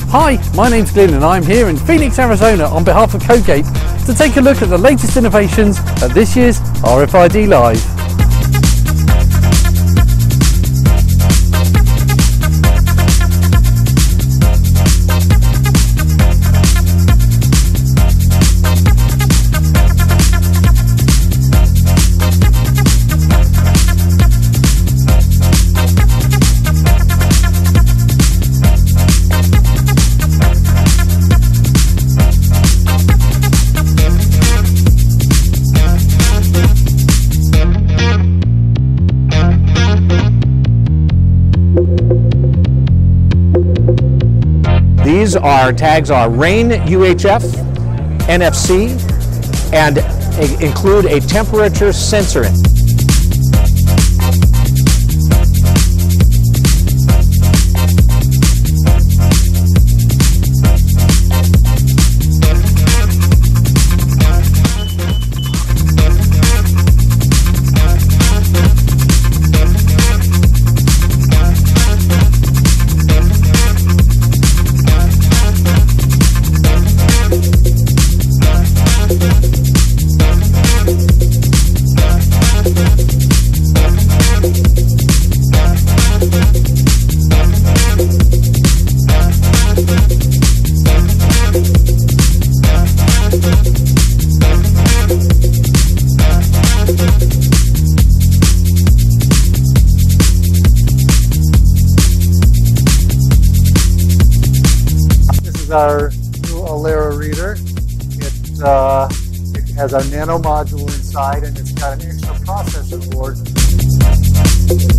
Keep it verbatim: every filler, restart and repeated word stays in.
Hi, my name's Glyn and I'm here in Phoenix, Arizona on behalf of Codegate to take a look at the latest innovations at this year's R F I D Live. These are tags are rain U H F, N F C, and a, include a temperature sensor. Our new Alera reader. It, uh, it has our nano module inside and it's got an extra processor board.